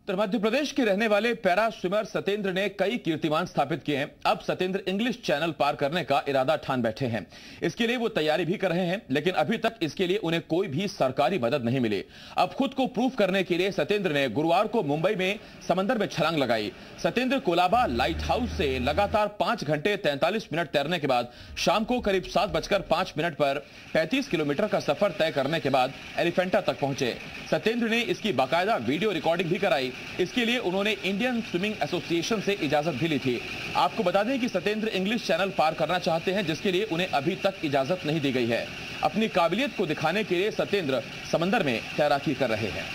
उत्तर मध्य प्रदेश के रहने वाले पैरा स्विमर सतेंद्र ने कई कीर्तिमान स्थापित किए हैं। अब सतेंद्र इंग्लिश चैनल पार करने का इरादा ठान बैठे हैं। इसके लिए वो तैयारी भी कर रहे हैं, लेकिन अभी तक इसके लिए उन्हें कोई भी सरकारी मदद नहीं मिली। अब खुद को प्रूफ करने के लिए सतेंद्र ने गुरुवार को मुंबई में समंदर में छलांग लगाई। सतेंद्र कोलाबा लाइट हाउस से लगातार 5 घंटे 43 मिनट तैरने के बाद शाम को करीब 7:05 पर 35 किलोमीटर का सफर तय करने के बाद एलिफेंटा तक पहुंचे। सतेंद्र ने इसकी बाकायदा वीडियो रिकॉर्डिंग भी कराई। इसके लिए उन्होंने इंडियन स्विमिंग एसोसिएशन से इजाजत भी ली थी। आपको बता दें कि सतेंद्र इंग्लिश चैनल पार करना चाहते हैं, जिसके लिए उन्हें अभी तक इजाजत नहीं दी गई है। अपनी काबिलियत को दिखाने के लिए सतेंद्र समंदर में तैराकी कर रहे हैं।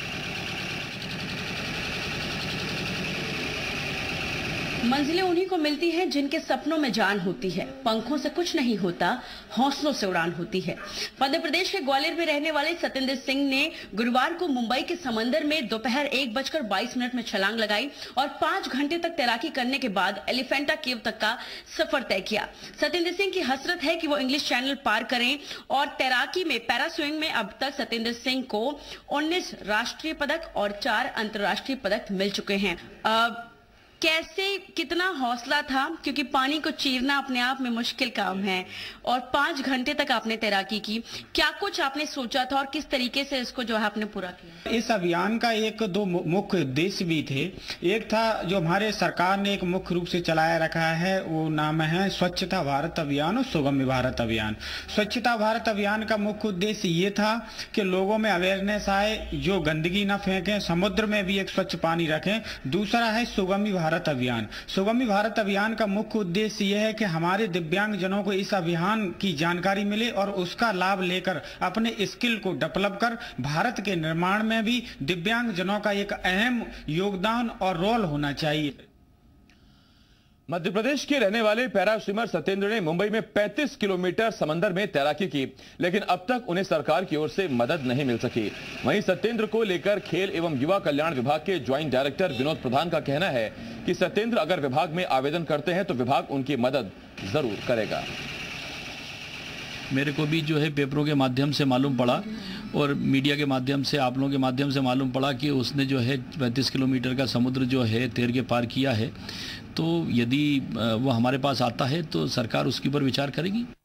मंजिलें उन्हीं को मिलती हैं जिनके सपनों में जान होती है। पंखों से कुछ नहीं होता, हौसलों से उड़ान होती है। मध्य प्रदेश के ग्वालियर में रहने वाले सतेंद्र सिंह ने गुरुवार को मुंबई के समंदर में दोपहर 1:22 में छलांग लगाई और 5 घंटे तक तैराकी करने के बाद एलिफेंटा केव तक का सफर तय किया। सतेंद्र सिंह की हसरत है कि वो इंग्लिश चैनल पार करें और तैराकी में पैरा स्विमिंग में अब तक सतेंद्र सिंह को 19 राष्ट्रीय पदक और 4 अंतर्राष्ट्रीय पदक मिल चुके हैं। कैसे, कितना हौसला था, क्योंकि पानी को चीरना अपने आप में मुश्किल काम है और 5 घंटे तक आपने तैराकी की। क्या कुछ आपने सोचा था और किस तरीके से इसको जो है आपने पूरा किया? इस अभियान का एक दो मुख्य उद्देश्य भी थे। एक था जो हमारे सरकार ने एक मुख्य रूप से चलाया रखा है, वो नाम है स्वच्छता भारत अभियान और सुगम्य भारत अभियान। स्वच्छता भारत अभियान का मुख्य उद्देश्य ये था कि लोगों में अवेयरनेस आए, जो गंदगी न फेंकें, समुद्र में भी एक स्वच्छ पानी रखें। दूसरा है सुगम्य भारत अभियान। सुगम्य भारत अभियान का मुख्य उद्देश्य यह है कि हमारे दिव्यांग जनों को इस अभियान की जानकारी मिले और उसका लाभ लेकर अपने स्किल को डेवलप कर भारत के निर्माण में भी दिव्यांग जनों का एक अहम योगदान और रोल होना चाहिए। मध्य प्रदेश के रहने वाले पैरा स्विमर सतेंद्र ने मुंबई में 35 किलोमीटर समंदर में तैराकी की, लेकिन अब तक उन्हें सरकार की ओर से मदद नहीं मिल सकी। वहीं सतेंद्र को लेकर खेल एवं युवा कल्याण विभाग के ज्वाइंट डायरेक्टर विनोद प्रधान का कहना है कि सतेंद्र अगर विभाग में आवेदन करते हैं तो विभाग उनकी मदद जरूर करेगा। मेरे को भी जो है पेपरों के माध्यम से मालूम पड़ा और मीडिया के माध्यम से, आप लोगों के माध्यम से मालूम पड़ा कि उसने जो है 35 किलोमीटर का समुद्र जो है तैर के पार किया है। तो यदि वो हमारे पास आता है तो सरकार उसके ऊपर विचार करेगी।